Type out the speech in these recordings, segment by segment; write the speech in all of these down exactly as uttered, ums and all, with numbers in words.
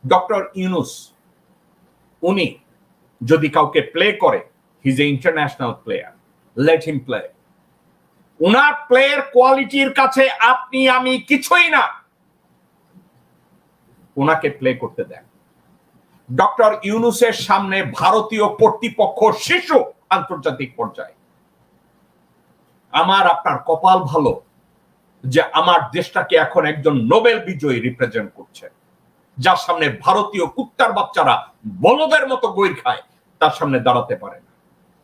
Doctor Yunus উনি যদি কাউকে প্লে করে, he is a international player, let him play. উনার প্লেয়ার কোয়ালিটির কাছে আপনি আমি কিছুই না, উনাকে প্লে করতে দেন। ডক্টর ইউনুসের সামনে ভারতীয় কর্তৃপক্ষ শিশু আন্তর্জাতিক পর্যায়ে। আমার আপনার কপাল ভালো যে আমার দেশটাকে এখন একজন নোবেল বিজয়ী রিপ্রেজেন্ট করছে, যার সামনে ভারতীয় কুত্তার বাচ্চারা বলদের মতো গৈর খায়, তার সামনে দাঁড়াতে পারে না।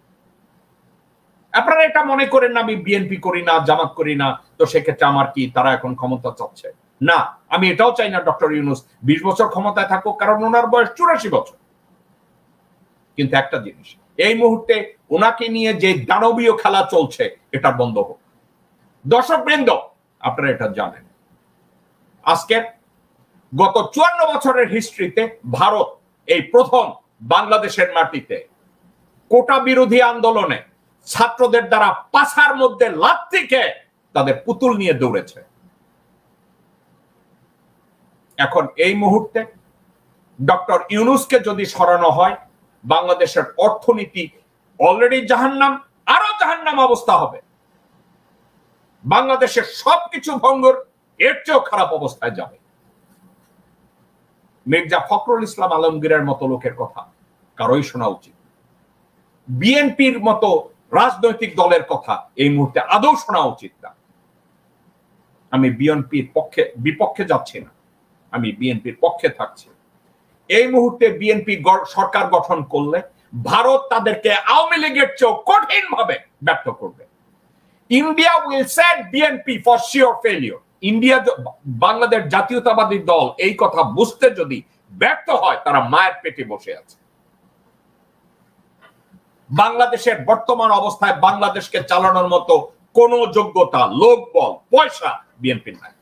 আপনারা এটা মনে করেন না আমি বিএনপি করি না, জামাত করি না, তো সেক্ষেত্রে আমার কি তারা এখন ক্ষমতা চাচ্ছে না। আমি এটাও চাই না ডক্টর ইউনুস বিশ বছর ক্ষমতায় থাকুক, কারণ ওনার বয়স চুরাশি বছর। কিন্তু একটা জিনিস, এই মুহূর্তে ওনাকে নিয়ে যে দানবীয় খেলা চলছে এটা বন্ধ হোক। দর্শক বৃন্দ, আপনারা এটা জানেন, আজকে গত চুয়ান্ন বছরের হিস্ট্রিতে ভারত এই প্রথম বাংলাদেশের মাটিতে কোটা বিরোধী আন্দোলনে ছাত্রদের দ্বারা পাছার মধ্যে লাথি খেয়ে তাদের পুতুল নিয়ে দৌড়েছে। এখন এই মুহূর্তে ডক্টর ইউনুসকে যদি সরানো হয়, বাংলাদেশের অর্থনীতি অলরেডি জাহান্নাম, আরো জাহান্নাম অবস্থা হবে। বাংলাদেশের সবকিছু ভঙ্গুর, এর চেয়েও খারাপ অবস্থায় যাবে। মির্জা ফখরুল ইসলাম আলমগীরের মতো লোকের কথা কারোই শোনা উচিত। বিএনপির মতো রাজনৈতিক দলের কথা এই মুহূর্তে আদৌ শোনা উচিত না। আমি বিএনপির পক্ষে বিপক্ষে যাচ্ছি না, আমি বিএনপির পক্ষে থাকছি। এই মুহূর্তে বিএনপি সরকার গঠন করলে ভারত তাদেরকে আওয়ামী লীগের চেয়েও কঠিন ভাবে ব্যর্থ করবে। India will set BNP for sure failure. India, Bangladesh জাতীয়তাবাদী দল এই কথা বুঝতে যদি ব্যর্থ হয়, তারা মায়ের পেটে বসে আছে। বাংলাদেশের বর্তমান অবস্থায় বাংলাদেশকে চালানোর মতো কোন যোগ্যতা, লোকবল, পয়সা বিএনপির নাই।